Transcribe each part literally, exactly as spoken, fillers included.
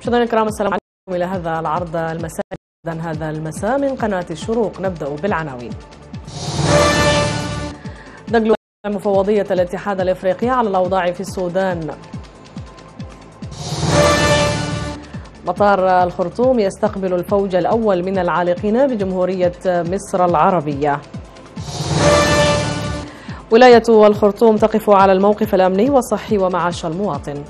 مشاهدينا الكرام، السلام عليكم. إلى هذا العرض المسائي هذا المساء من قناة الشروق. نبدأ بالعناوين. دجلو مفوضية الاتحاد الإفريقي على الأوضاع في السودان. مطار الخرطوم يستقبل الفوج الأول من العالقين بجمهورية مصر العربية. ولاية الخرطوم تقف على الموقف الأمني والصحي ومعاش المواطن.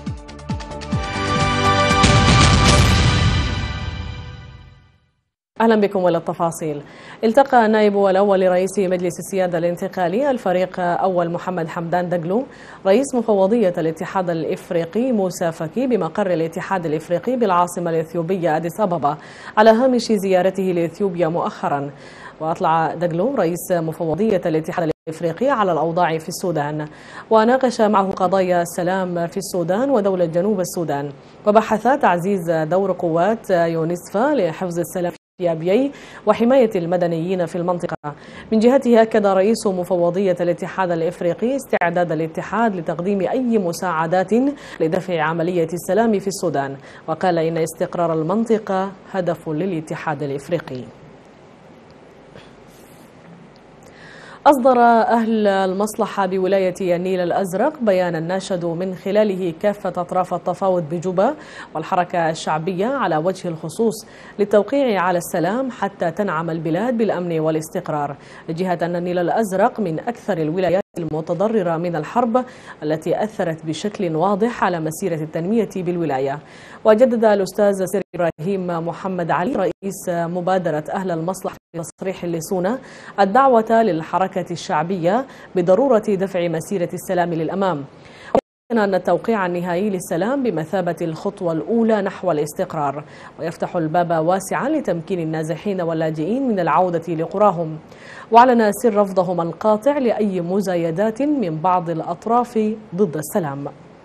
أهلا بكم إلى التفاصيل. التقى النائب الأول لرئيس مجلس السيادة الانتقالي الفريق أول محمد حمدان دجلو رئيس مفوضية الاتحاد الإفريقي موسى فكي بمقر الاتحاد الإفريقي بالعاصمة الإثيوبية أديس أبابا على هامش زيارته لإثيوبيا مؤخرا. وأطلع دجلو رئيس مفوضية الاتحاد الإفريقي على الأوضاع في السودان، وناقش معه قضايا السلام في السودان ودولة جنوب السودان، وبحث تعزيز دور قوات يونسفا لحفظ السلام في أبيي وحماية المدنيين في المنطقة. من جهته أكد رئيس مفوضية الاتحاد الإفريقي استعداد الاتحاد لتقديم أي مساعدات لدفع عملية السلام في السودان، وقال إن استقرار المنطقة هدف للاتحاد الإفريقي. أصدر أهل المصلحة بولاية النيل الأزرق بيانا ناشدوا من خلاله كافة أطراف التفاوض بجوبا والحركة الشعبية على وجه الخصوص للتوقيع على السلام حتى تنعم البلاد بالأمن والاستقرار، جهة أن النيل الأزرق من أكثر الولايات المتضررة من الحرب التي أثرت بشكل واضح على مسيرة التنمية بالولاية. وجدد الأستاذ سير إبراهيم محمد علي رئيس مبادرة أهل المصلحة في تصريح اللسونة الدعوة للحركة الشعبية بضرورة دفع مسيرة السلام للأمام، أن التوقيع النهائي للسلام بمثابة الخطوة الأولى نحو الاستقرار، ويفتح الباب واسعا لتمكين النازحين واللاجئين من العودة لقراهم. وأعلن سر رفضهم القاطع لأي مزايدات من بعض الأطراف ضد السلام.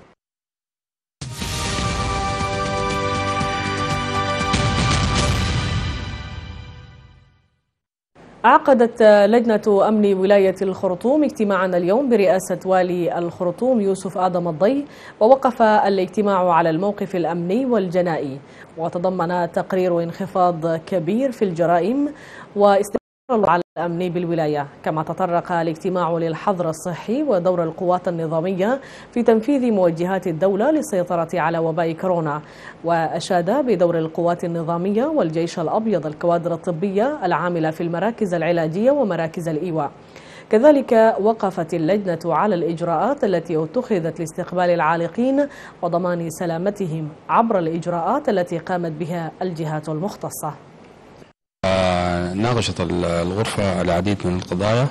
عقدت لجنة أمن ولاية الخرطوم اجتماعا اليوم برئاسة والي الخرطوم يوسف آدم الضي، ووقف الاجتماع على الموقف الأمني والجنائي، وتضمن تقرير انخفاض كبير في الجرائم واستمرار على الأمن بالولاية. كما تطرق الاجتماع للحظر الصحي ودور القوات النظامية في تنفيذ موجهات الدولة للسيطرة على وباء كورونا، وأشاد بدور القوات النظامية والجيش الأبيض الكوادر الطبية العاملة في المراكز العلاجية ومراكز الإيواء. كذلك وقفت اللجنة على الإجراءات التي اتخذت لاستقبال العالقين وضمان سلامتهم عبر الإجراءات التي قامت بها الجهات المختصة. ناقشت الغرفة العديد من القضايا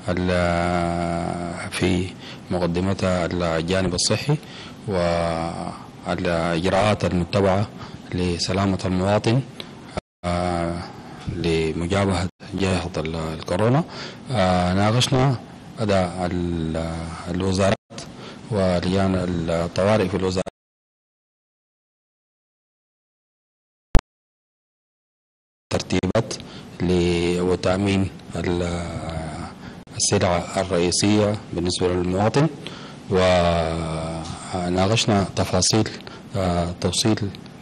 في مقدمتها الجانب الصحي والإجراءات المتبعة لسلامة المواطن لمجابهة جائحة الكورونا. ناقشنا أداء الوزارات ولجان الطوارئ في الوزارات ترتيبات وتأمين السلع الرئيسية بالنسبة للمواطن، وناقشنا تفاصيل توصيل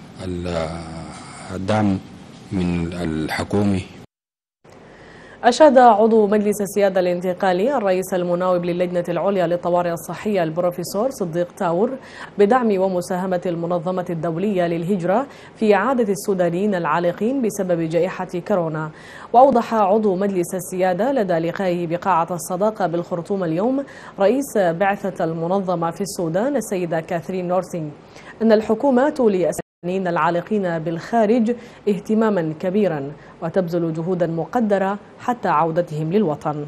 الدعم من الحكومي. أشاد عضو مجلس السيادة الانتقالي الرئيس المناوب للجنة العليا للطوارئ الصحية البروفيسور صديق تاور بدعم ومساهمة المنظمة الدولية للهجرة في إعادة السودانيين العالقين بسبب جائحة كورونا. وأوضح عضو مجلس السيادة لدى لقائه بقاعة الصداقة بالخرطوم اليوم رئيس بعثة المنظمة في السودان السيدة كاثرين نورسينغ أن الحكومة تولي السودانيين العالقين بالخارج اهتماما كبيرا وتبذل جهودا مقدرة حتى عودتهم للوطن.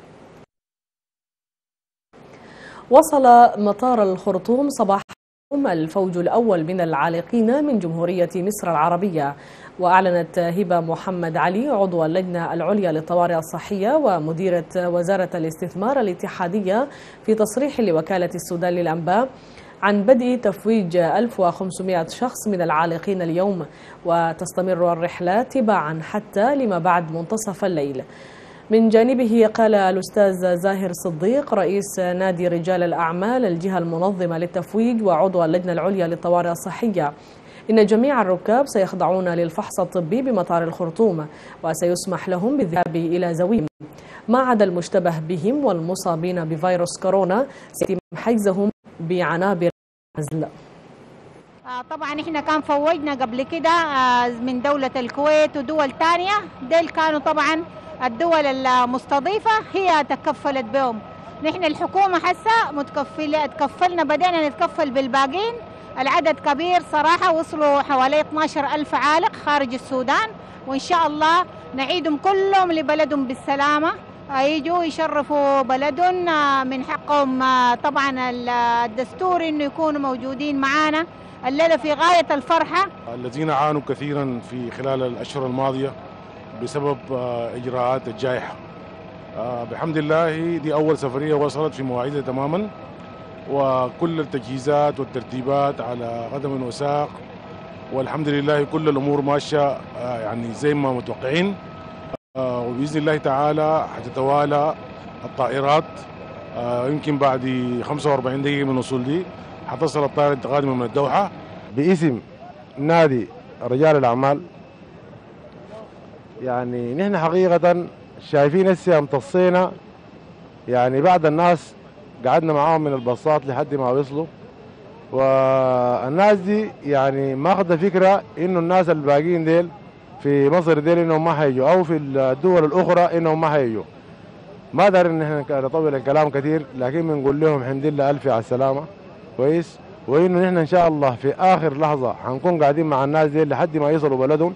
وصل مطار الخرطوم صباح الفوج الأول من العالقين من جمهورية مصر العربية. وأعلنت هبة محمد علي عضو اللجنة العليا للطوارئ الصحية ومديرة وزارة الاستثمار الاتحادية في تصريح لوكالة السودان للأنباء عن بدء تفويج ألف وخمسمائة شخص من العالقين اليوم، وتستمر الرحلات تباعا حتى لما بعد منتصف الليل. من جانبه قال الأستاذ زاهر صديق رئيس نادي رجال الأعمال الجهة المنظمة للتفويج وعضو اللجنة العليا للطوارئ الصحية إن جميع الركاب سيخضعون للفحص الطبي بمطار الخرطوم، وسيسمح لهم بالذهاب إلى زويم، ما عدا المشتبه بهم والمصابين بفيروس كورونا سيتم حجزهم بعنابر النزل. طبعا احنا كان فوجنا قبل كده من دولة الكويت ودول تانية، ديل كانوا طبعا الدول المستضيفة هي تكفلت بهم. نحن الحكومة حسا متكفلة، تكفلنا بدينا نتكفل بالباقين. العدد كبير صراحة، وصلوا حوالي اثني عشر ألف عالق خارج السودان، وإن شاء الله نعيدهم كلهم لبلدهم بالسلامة، يجوا يشرفوا بلدهم. من حقهم طبعا الدستوري انه يكونوا موجودين معانا الليلة في غاية الفرحة. الذين عانوا كثيرا في خلال الأشهر الماضية بسبب إجراءات الجائحة، بحمد الله دي أول سفرية وصلت في مواعيدها تماما، وكل التجهيزات والترتيبات على قدم وساق، والحمد لله كل الأمور ماشية يعني زي ما متوقعين. وبإذن الله تعالى حتتوالى الطائرات، يمكن بعد خمسة وأربعين دقيقة من وصول دي حتصل الطائرة القادمة من الدوحة باسم نادي رجال الأعمال. يعني نحن حقيقة شايفين هسه امتصينا، يعني بعد الناس قعدنا معاهم من الباصات لحد ما وصلوا، والناس دي يعني ماخذة فكرة انه الناس الباقيين ديل في مصر ديل انهم ما حيجوا، او في الدول الاخرى انهم ما حيجوا. ما دار ان احنا نطول الكلام كثير، لكن بنقول لهم الحمد لله الف على السلامة كويس، وانه نحن ان شاء الله في اخر لحظة حنكون قاعدين مع الناس ديل لحد ما يصلوا بلدهم.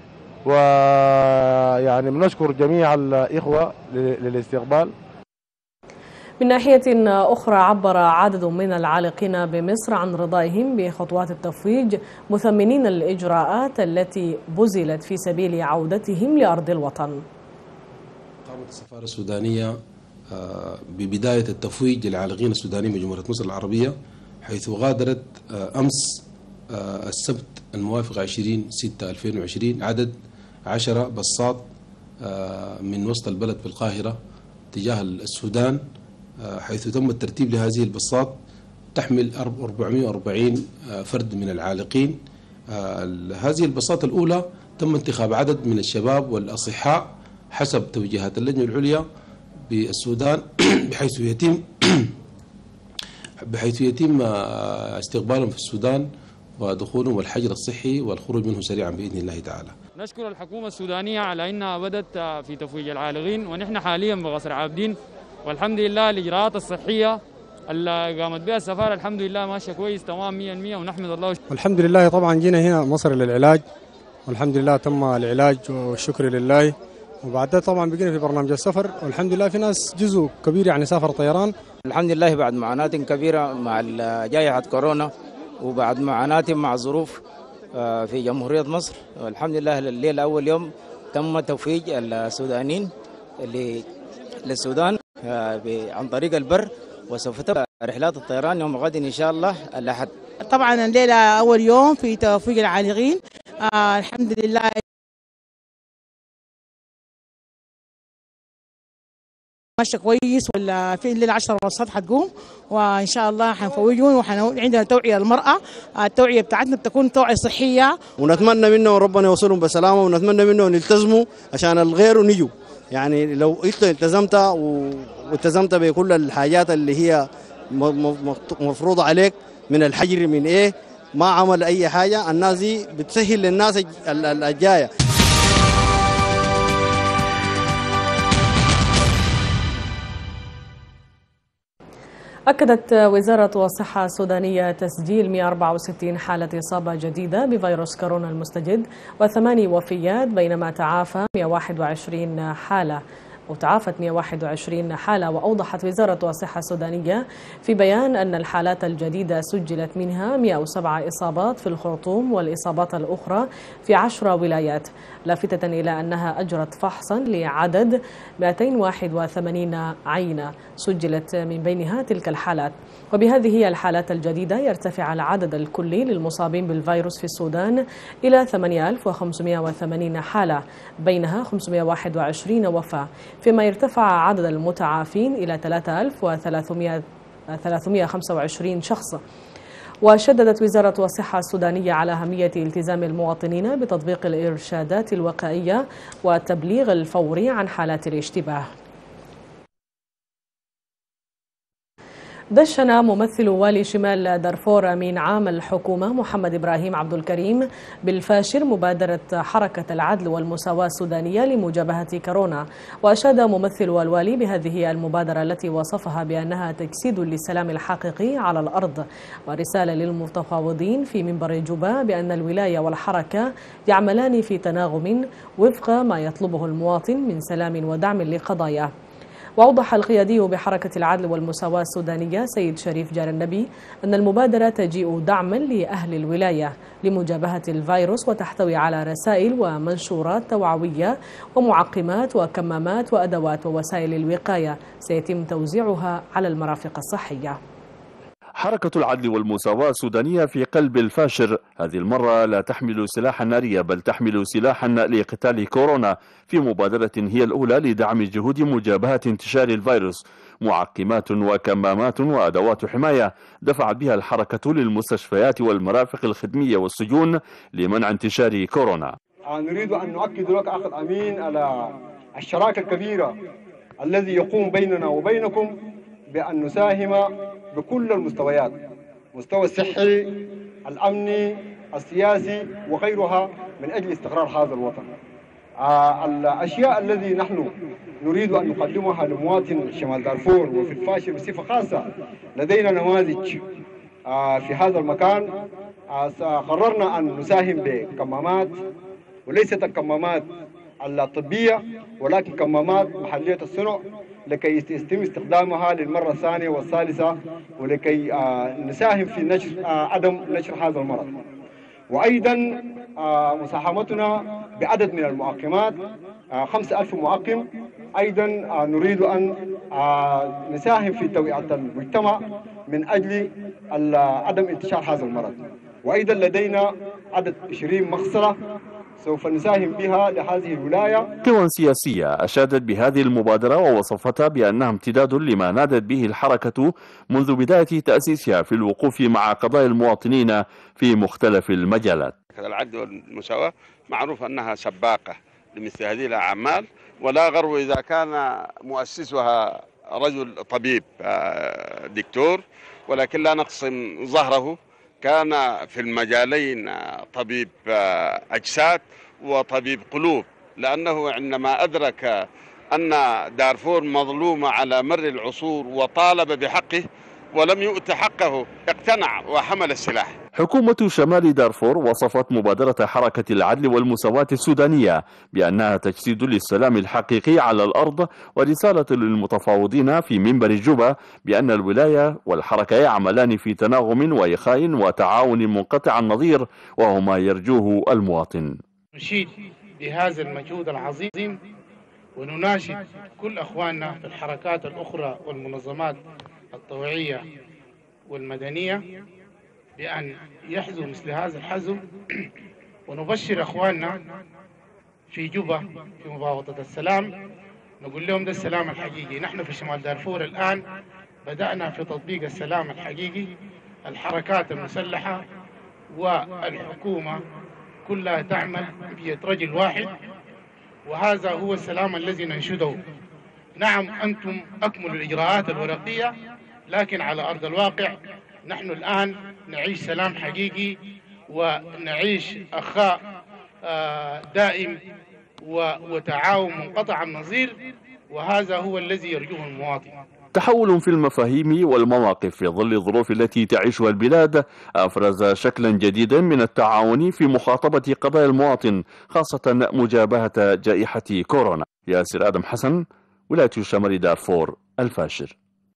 ويعني بنشكر جميع الإخوة للاستقبال. من ناحية أخرى، عبر عدد من العالقين بمصر عن رضائهم بخطوات التفويج، مثمنين الإجراءات التي بذلت في سبيل عودتهم لأرض الوطن. قامت السفارة السودانية ببداية التفويج للعالقين السودانيين بجمهورية مصر العربية، حيث غادرت أمس السبت الموافق عشرين ستة ألفين وعشرين عدد عشرة بساط من وسط البلد في القاهرة تجاه السودان، حيث تم الترتيب لهذه البساط تحمل أربعمائة وأربعين فرد من العالقين. هذه البساط الأولى تم انتخاب عدد من الشباب والأصحاء حسب توجيهات اللجنة العليا بالسودان، بحيث يتم بحيث يتم استقبالهم في السودان ودخولهم الحجر الصحي والخروج منه سريعا بإذن الله تعالى. نشكر الحكومة السودانية على أنها بدأت في تفويج العالقين، ونحن حاليا بقصر عابدين، والحمد لله الإجراءات الصحية اللي قامت بها السفارة الحمد لله ماشية كويس تمام مية بالمية، ونحمد الله. والحمد لله طبعا جينا هنا مصر للعلاج، والحمد لله تم العلاج والشكر لله، وبعدها طبعا بقينا في برنامج السفر، والحمد لله في ناس جزء كبير يعني سافر طيران. الحمد لله بعد معاناة كبيرة مع جائحة كورونا، وبعد معاناة مع ظروف في جمهورية مصر، والحمد لله الليلة أول يوم تم تفويج السودانيين للسودان عن طريق البر، وسوف تبدأ رحلات الطيران يوم غد إن شاء الله الأحد. طبعا الليلة أول يوم في تفويج العالقين، آه الحمد لله ماشي كويس، ولا في الليله عشرة ونص حتقوم، وان شاء الله حنفوجون، وعندنا توعيه للمراه، التوعيه بتاعتنا بتكون توعيه صحيه، ونتمنى منه ربنا يوصلهم بسلامه، ونتمنى منه ان يلتزموا عشان الغير نيجوا. يعني لو انت التزمت والتزمت بكل الحاجات اللي هي مفروضه عليك من الحجر من ايه، ما عمل اي حاجه، الناس دي بتسهل للناس الجايه. أكدت وزارة الصحة السودانية تسجيل مئة وأربعة وستين حالة إصابة جديدة بفيروس كورونا المستجد وثماني وفيات، بينما تعافى مئة وواحد وعشرين حالة وتعافت مئة وواحد وعشرين حالة. وأوضحت وزارة الصحة السودانية في بيان أن الحالات الجديدة سجلت منها مئة وسبعة إصابات في الخرطوم، والإصابات الأخرى في عشر ولايات، لافتة إلى أنها أجرت فحصا لعدد مئتين وواحد وثمانين عينة سجلت من بينها تلك الحالات. وبهذه الحالات الجديدة يرتفع العدد الكلي للمصابين بالفيروس في السودان إلى ثمانية آلاف وخمسمئة وثمانين حالة، بينها خمسمئة وواحد وعشرين وفاة، فيما يرتفع عدد المتعافين إلى ثلاثة آلاف وثلاثمئة وخمسة وعشرين شخص. وشددت وزارة الصحة السودانية على أهمية التزام المواطنين بتطبيق الإرشادات الوقائية والتبليغ الفوري عن حالات الاشتباه. دشن ممثل والي شمال دارفور أمين عام الحكومة محمد إبراهيم عبد الكريم بالفاشر مبادرة حركة العدل والمساواة السودانية لمجابهة كورونا، وأشاد ممثل الوالي بهذه المبادرة التي وصفها بأنها تجسيد للسلام الحقيقي على الأرض، ورسالة للمتفاوضين في منبر جوبا بأن الولاية والحركة يعملان في تناغم وفق ما يطلبه المواطن من سلام ودعم لقضاياه. وأوضح القيادي بحركة العدل والمساواة السودانية سيد شريف جار النبي أن المبادرة تجيء دعما لأهل الولاية لمجابهة الفيروس، وتحتوي على رسائل ومنشورات توعوية ومعقمات وكمامات وأدوات ووسائل الوقاية سيتم توزيعها على المرافق الصحية. حركة العدل والمساواة السودانية في قلب الفاشر، هذه المرة لا تحمل سلاحا ناريا بل تحمل سلاحا لقتال كورونا، في مبادرة هي الأولى لدعم جهود مجابهة انتشار الفيروس، معقمات وكمامات وأدوات حماية دفعت بها الحركة للمستشفيات والمرافق الخدمية والسجون لمنع انتشار كورونا. نريد أن نؤكد لك أخ أمين على الشراكة الكبيرة الذي يقوم بيننا وبينكم بأن نساهم بكل المستويات، مستوى الصحي، الأمني، السياسي وغيرها، من أجل استقرار هذا الوطن. آه الأشياء الذي نحن نريد أن نقدمها لمواطن شمال دارفور وفي الفاشر بصفة خاصة، لدينا نماذج آه في هذا المكان. آه قررنا أن نساهم بكمامات، وليست الكمامات الطبية ولكن كمامات محلية الصنع، لكي يتم استخدامها للمرة الثانية والثالثة، ولكي نساهم في نشر عدم نشر هذا المرض. وأيضا مساهمتنا بعدد من المعقمات، خمسة ألف معقم. أيضا نريد أن نساهم في توعية المجتمع من أجل عدم انتشار هذا المرض. وأيضا لدينا عدد عشرين مخصرة سوف نساهم بها لهذه الولاية. قوى سياسية أشادت بهذه المبادرة ووصفتها بأنها امتداد لما نادت به الحركة منذ بداية تأسيسها في الوقوف مع قضايا المواطنين في مختلف المجالات. العدل والمساواة معروف أنها سباقة لمثل هذه الأعمال، ولا غرو إذا كان مؤسسها رجل طبيب دكتور، ولكن لا نقسم ظهره، كان في المجالين طبيب أجساد وطبيب قلوب، لأنه عندما أدرك أن دارفور مظلومة على مر العصور وطالب بحقه ولم يؤت حقه اقتنع وحمل السلاح. حكومة شمال دارفور وصفت مبادرة حركة العدل والمساواة السودانية بأنها تجسيد للسلام الحقيقي على الأرض، ورسالة للمتفاوضين في منبر جوبا بأن الولاية والحركة يعملان في تناغم وإخاء وتعاون منقطع النظير، وهو ما يرجوه المواطن. نشيد بهذا المجهود العظيم ونناشد كل أخواننا في الحركات الأخرى والمنظمات الطوعية والمدنية بأن يحذوا مثل هذا الحزم، ونبشر أخواننا في جوبا في مفاوضة السلام، نقول لهم ده السلام الحقيقي. نحن في شمال دارفور الآن بدأنا في تطبيق السلام الحقيقي، الحركات المسلحة والحكومة كلها تعمل بيد رجل واحد، وهذا هو السلام الذي ننشده. نعم أنتم أكملوا الإجراءات الورقية، لكن على أرض الواقع نحن الآن نعيش سلام حقيقي ونعيش أخاء دائم وتعاون منقطع النظير، وهذا هو الذي يرجوه المواطن. تحول في المفاهيم والمواقف في ظل الظروف التي تعيشها البلاد أفرز شكلا جديدا من التعاون في مخاطبة قضايا المواطن، خاصة مجابهة جائحة كورونا. ياسر آدم حسن، ولاية شمال دارفور، الفاشر.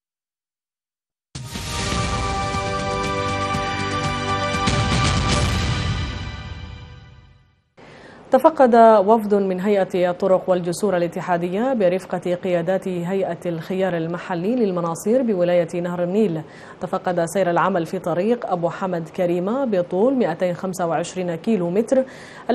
تفقد وفد من هيئة الطرق والجسور الاتحادية برفقة قيادات هيئة الخيار المحلي للمناصير بولاية نهر النيل تفقد سير العمل في طريق أبو حمد كريمة بطول مئتين وخمسة وعشرين كيلو متر الذي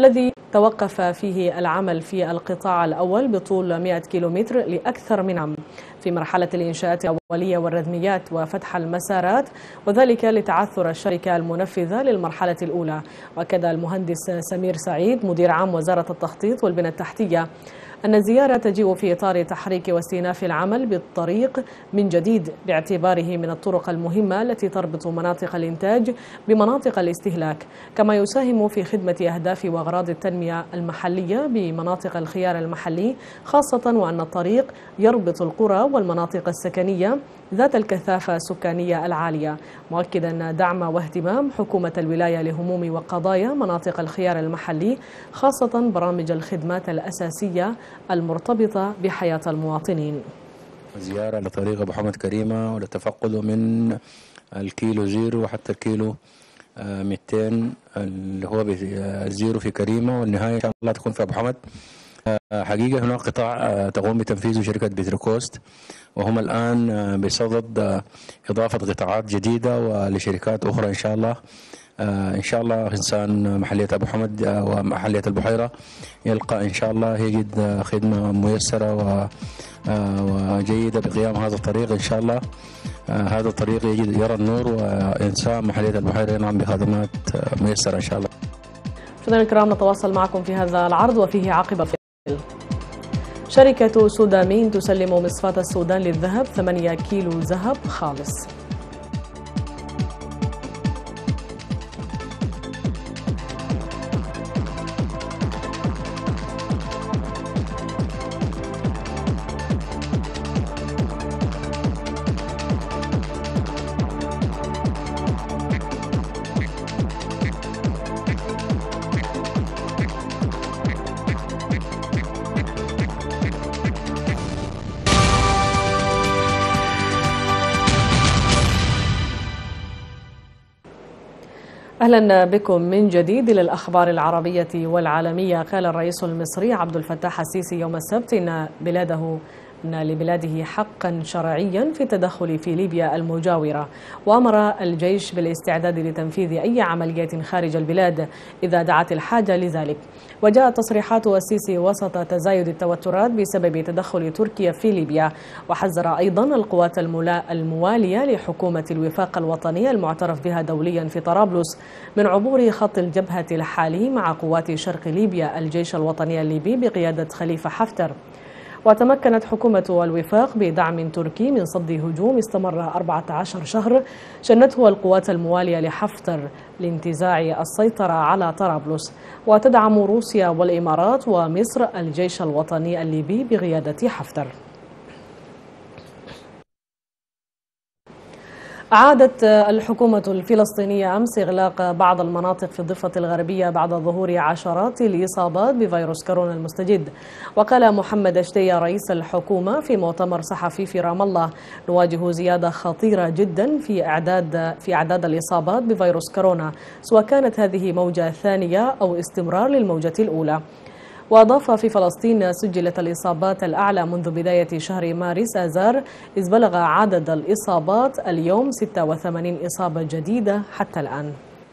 توقف فيه العمل في القطاع الأول بطول مئة كيلومتر لأكثر من عام في مرحلة الإنشاءات الأولية والردميات وفتح المسارات، وذلك لتعثر الشركة المنفذة للمرحلة الأولى. وكذا المهندس سمير سعيد مدير عام وزارة التخطيط والبنى التحتية أن الزيارة تجيء في إطار تحريك واستئناف العمل بالطريق من جديد باعتباره من الطرق المهمة التي تربط مناطق الإنتاج بمناطق الاستهلاك، كما يساهم في خدمة أهداف وأغراض التنمية المحلية بمناطق الخيار المحلي، خاصة وأن الطريق يربط القرى والمناطق السكنية ذات الكثافة السكانية العالية، مؤكدا دعم واهتمام حكومة الولاية لهموم وقضايا مناطق الخيار المحلي، خاصة برامج الخدمات الأساسية المرتبطة بحياة المواطنين. زيارة لطريق أبو حمد كريمة ولتفقده من الكيلو زيرو حتى الكيلو مئتين اللي هو الزيرو في كريمة، والنهاية إن شاء الله تكون في أبو حمد. حقيقة هناك قطاع تقوم بتنفيذه شركة بتروكوست، وهم الآن بصدد إضافة قطاعات جديدة ولشركات أخرى إن شاء الله. إن شاء الله إنسان محلية أبو حمد ومحلية البحيرة يلقى إن شاء الله يجد خدمة ميسرة وجيدة بقيام هذا الطريق إن شاء الله. هذا الطريق يجد يرى النور، وإنسان محلية البحيرة ينعم بخدمات ميسرة إن شاء الله. مشاهدينا الكرام، نتواصل معكم في هذا العرض وفيه عقب الفيلم. شركة سودامين تسلم مصفاة السودان للذهب ثمانية كيلو ذهب خالص. أهلا بكم من جديد إلى الأخبار العربية والعالمية. قال الرئيس المصري عبد الفتاح السيسي يوم السبت إن بلاده أن لبلاده حقا شرعيا في التدخل في ليبيا المجاورة، وأمر الجيش بالاستعداد لتنفيذ أي عمليات خارج البلاد إذا دعت الحاجة لذلك. وجاءت تصريحات السيسي وسط تزايد التوترات بسبب تدخل تركيا في ليبيا، وحذر أيضا القوات الموالية لحكومة الوفاق الوطنية المعترف بها دوليا في طرابلس من عبور خط الجبهة الحالي مع قوات شرق ليبيا الجيش الوطني الليبي بقيادة خليفة حفتر. وتمكنت حكومة الوفاق بدعم تركي من صد هجوم استمر أربعة عشر شهر شنته القوات الموالية لحفتر لانتزاع السيطرة على طرابلس. وتدعم روسيا والإمارات ومصر الجيش الوطني الليبي بقيادة حفتر. أعادت الحكومة الفلسطينية أمس إغلاق بعض المناطق في الضفة الغربية بعد ظهور عشرات الإصابات بفيروس كورونا المستجد. وقال محمد شتية رئيس الحكومة في مؤتمر صحفي في رام الله: نواجه زيادة خطيرة جدا في أعداد في أعداد الإصابات بفيروس كورونا، سواء كانت هذه موجة ثانية أو استمرار للموجة الأولى. وأضاف: في فلسطين سجلت الإصابات الأعلى منذ بداية شهر مارس آذار، إذ بلغ عدد الإصابات اليوم ستة وثمانين إصابة جديدة حتى الآن.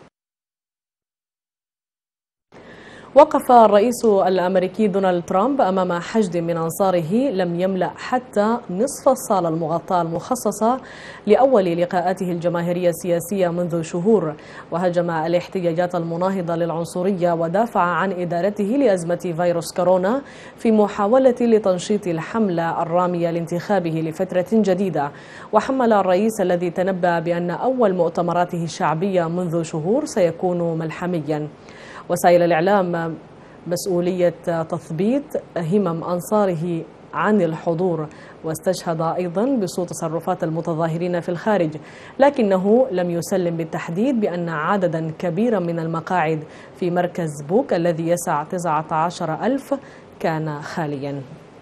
وقف الرئيس الأمريكي دونالد ترامب أمام حشد من أنصاره لم يملأ حتى نصف الصالة المغطاة المخصصة لأول لقاءاته الجماهيرية السياسية منذ شهور، وهجم الاحتجاجات المناهضة للعنصرية ودافع عن إدارته لأزمة فيروس كورونا في محاولة لتنشيط الحملة الرامية لانتخابه لفترة جديدة. وحمل الرئيس الذي تنبأ بأن أول مؤتمراته الشعبية منذ شهور سيكون ملحميا وسائل الإعلام مسؤولية تثبيت همم أنصاره عن الحضور، واستشهد أيضا بسوء تصرفات المتظاهرين في الخارج، لكنه لم يسلم بالتحديد بأن عددا كبيرا من المقاعد في مركز بوك الذي يسع تسعة عشر ألف كان خاليا.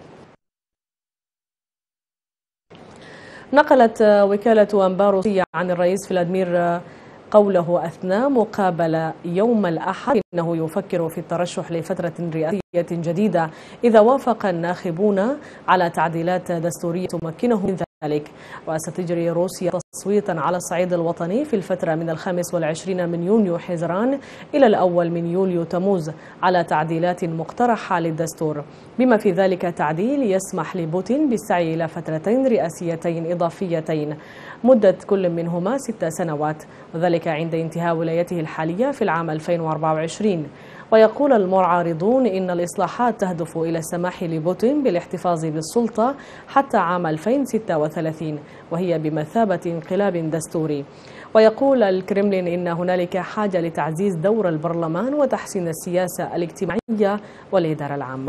نقلت وكالة أنبار روسية عن الرئيس فلاديمير قوله أثناء مقابلة يوم الأحد إنه يفكر في الترشح لفترة رئاسية جديدة إذا وافق الناخبون على تعديلات دستورية تمكنه من ذلك. وستجري روسيا تصويتا على الصعيد الوطني في الفترة من الخامس والعشرين من يونيو حزيران إلى الأول من يوليو تموز على تعديلات مقترحة للدستور، بما في ذلك تعديل يسمح لبوتين بالسعي إلى فترتين رئاسيتين إضافيتين مدة كل منهما ست سنوات، وذلك عند انتهاء ولايته الحالية في العام ألفين وأربعة وعشرين. ويقول المعارضون إن الإصلاحات تهدف إلى السماح لبوتين بالاحتفاظ بالسلطة حتى عام ألفين وستة وثلاثين، وهي بمثابة انقلاب دستوري. ويقول الكرملين إن هنالك حاجة لتعزيز دور البرلمان وتحسين السياسة الاجتماعية والإدارة العامة.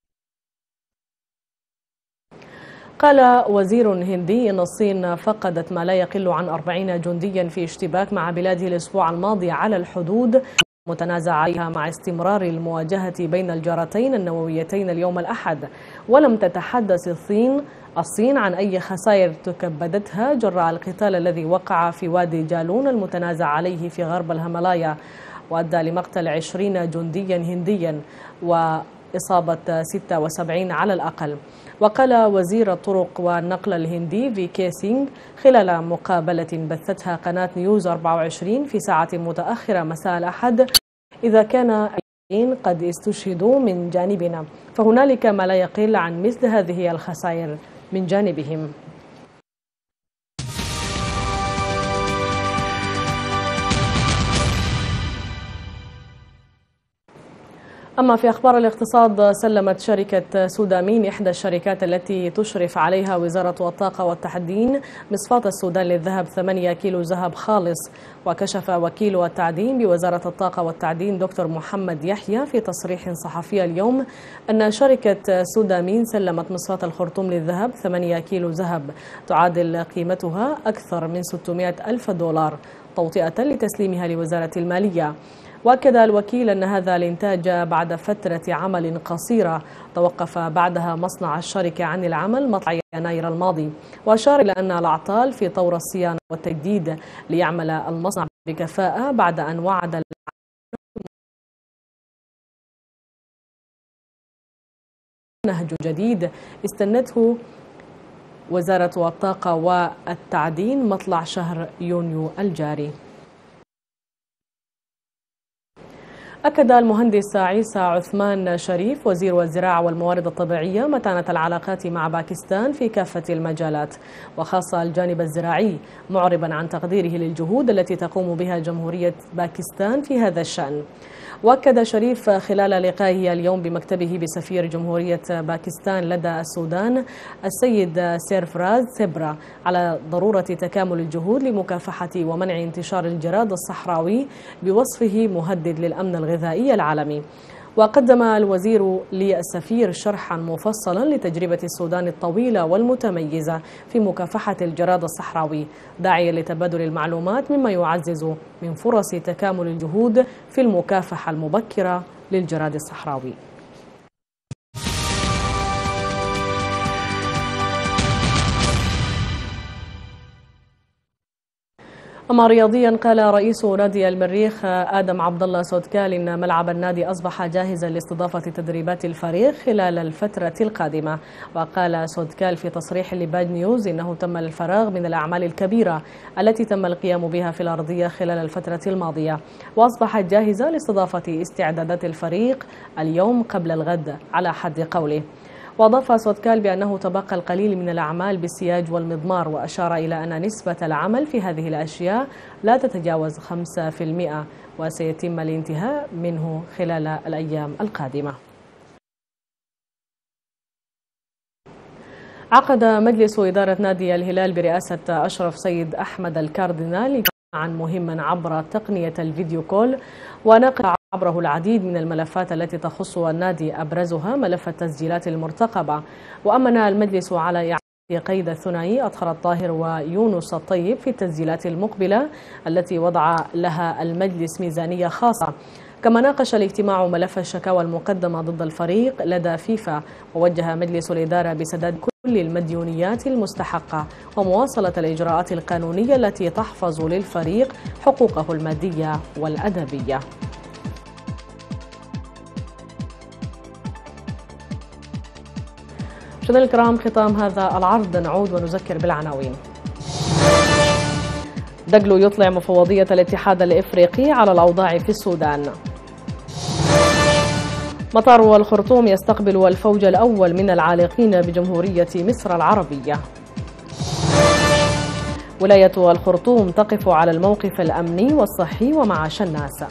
قال وزير هندي إن الصين فقدت ما لا يقل عن أربعين جنديا في اشتباك مع بلاده الأسبوع الماضي على الحدود متنازع عليها مع استمرار المواجهة بين الجارتين النوويتين اليوم الأحد. ولم تتحدث الصين الصين عن أي خسائر تكبدتها جراء القتال الذي وقع في وادي جالون المتنازع عليه في غرب الهيمالايا، وأدى لمقتل عشرين جنديا هنديا وإصابة ستة وسبعين على الأقل. وقال وزير الطرق والنقل الهندي في كي سينغ خلال مقابلة بثتها قناة نيوز أربعة وعشرين في ساعة متأخرة مساء الأحد: إذا كان قد استشهدوا من جانبنا فهنالك ما لا يقل عن مثل هذه الخسائر من جانبهم. أما في أخبار الاقتصاد، سلمت شركة سودامين إحدى الشركات التي تشرف عليها وزارة الطاقة والتعدين مصفاة السودان للذهب ثمانية كيلو ذهب خالص. وكشف وكيل التعدين بوزارة الطاقة والتعدين دكتور محمد يحيى في تصريح صحفي اليوم أن شركة سودامين سلمت مصفاة الخرطوم للذهب ثمانية كيلو ذهب تعادل قيمتها أكثر من ستمائة ألف دولار توطئة لتسليمها لوزارة المالية. وأكد الوكيل أن هذا الإنتاج بعد فترة عمل قصيرة توقف بعدها مصنع الشركة عن العمل مطلع يناير الماضي، وأشار إلى أن الأعطال في طور الصيانة والتجديد ليعمل المصنع بكفاءة بعد أن وعد نهج جديد استنته وزارة الطاقة والتعدين مطلع شهر يونيو الجاري. أكد المهندس عيسى عثمان شريف وزير الزراعة والموارد الطبيعية متانة العلاقات مع باكستان في كافة المجالات وخاصة الجانب الزراعي، معربا عن تقديره للجهود التي تقوم بها جمهورية باكستان في هذا الشأن. وأكد شريف خلال لقائه اليوم بمكتبه بسفير جمهورية باكستان لدى السودان السيد سيرفراز سبرا على ضرورة تكامل الجهود لمكافحة ومنع انتشار الجراد الصحراوي بوصفه مهدد للأمن الغذائي العالمي. وقدم الوزير للسفير شرحا مفصلا لتجربة السودان الطويلة والمتميزة في مكافحة الجراد الصحراوي، داعيا لتبادل المعلومات مما يعزز من فرص تكامل الجهود في المكافحة المبكرة للجراد الصحراوي. أما رياضيا، قال رئيس نادي المريخ آدم عبد الله سودكال إن ملعب النادي أصبح جاهزا لاستضافة تدريبات الفريق خلال الفترة القادمة. وقال سودكال في تصريح لباد نيوز إنه تم الفراغ من الأعمال الكبيرة التي تم القيام بها في الأرضية خلال الفترة الماضية، وأصبحت جاهزة لاستضافة استعدادات الفريق اليوم قبل الغد على حد قوله. وأضاف سودكال بأنه تبقى القليل من الأعمال بالسياج والمضمار، وأشار إلى أن نسبة العمل في هذه الأشياء لا تتجاوز خمسة بالمئة وسيتم الانتهاء منه خلال الأيام القادمة. عقد مجلس إدارة نادي الهلال برئاسة أشرف سيد أحمد الكاردينال عن مهما عبر تقنية الفيديو كول، وناقش عبره العديد من الملفات التي تخص النادي، أبرزها ملف التسجيلات المرتقبة. وأمن المجلس على إعادة قيد الثنائي أطهر الطاهر ويونس الطيب في التسجيلات المقبلة التي وضع لها المجلس ميزانية خاصة. كما ناقش الاجتماع ملف الشكاوى المقدمة ضد الفريق لدى فيفا، ووجه مجلس الإدارة بسداد كل المديونيات المستحقة ومواصلة الإجراءات القانونية التي تحفظ للفريق حقوقه المادية والأدبية. مشاهدينا الكرام، ختام هذا العرض نعود ونذكر بالعناوين. دقلو يطلع مفوضية الاتحاد الإفريقي على الأوضاع في السودان. مطار الخرطوم يستقبل الفوج الأول من العالقين بجمهورية مصر العربية. ولاية الخرطوم تقف على الموقف الأمني والصحي ومعاش الناس.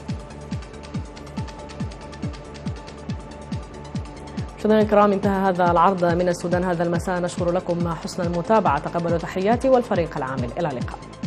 مشاهدينا الكرام، انتهى هذا العرض من السودان هذا المساء. نشكر لكم حسن المتابعة، تقبلوا تحياتي والفريق العامل، إلى اللقاء.